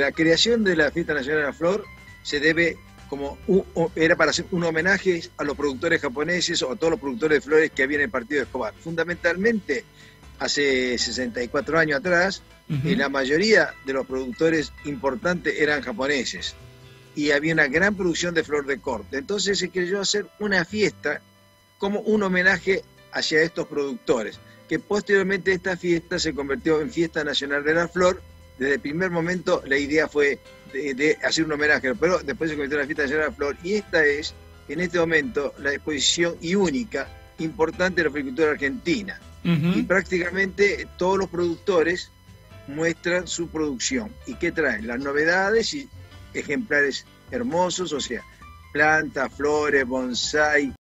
La creación de la Fiesta Nacional de la Flor se debe era para hacer un homenaje a los productores japoneses o a todos los productores de flores que había en el partido de Escobar. Fundamentalmente, hace 64 años atrás, la mayoría de los productores importantes eran japoneses y había una gran producción de flor de corte. Entonces se creyó hacer una fiesta como un homenaje hacia estos productores, que posteriormente esta fiesta se convirtió en Fiesta Nacional de la Flor. Desde el primer momento la idea fue de hacer un homenaje, pero después se convirtió en la Fiesta Nacional de la Flor, y esta es, en este momento, la exposición y única, importante de la floricultura argentina. Y prácticamente todos los productores muestran su producción. ¿Y qué traen? Las novedades y ejemplares hermosos, o sea, plantas, flores, bonsái,